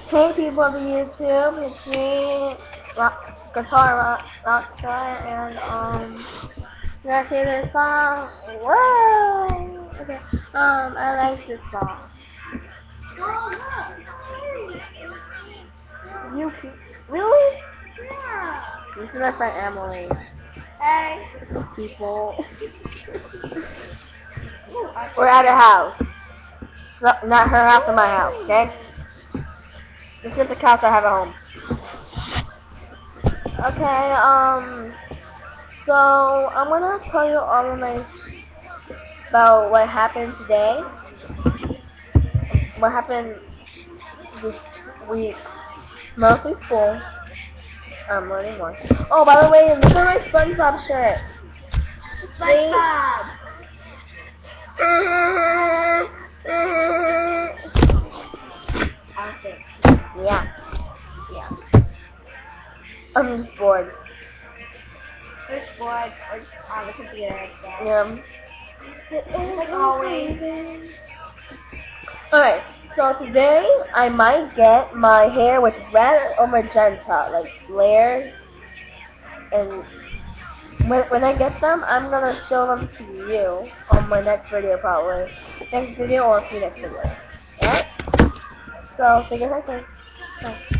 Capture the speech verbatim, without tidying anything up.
Hey people of YouTube, it's me, rock, Guitar Rock, Rockstar, and um, you guys hear this song? Whoa! Okay, um, I like this song. You pe- really? Yeah. This is my friend Emily. Hey. People. We're at her house. Not, not her house, or my house, okay? This is the couch I have at home. Okay, um, so I'm gonna tell you all of my about what happened today, what happened this week, mostly school. I'm learning more. Oh, by the way, look at my SpongeBob shirt. SpongeBob. Awesome. Yeah. Yeah. I'm just bored. We're bored. We're on the computer. So. Yeah. Like always. Alright, so today I might get my hair with red or magenta, like layers, and when, when I get them, I'm gonna show them to you on my next video probably. Next video or a few next video. Alright? So, see you guys later. Bye.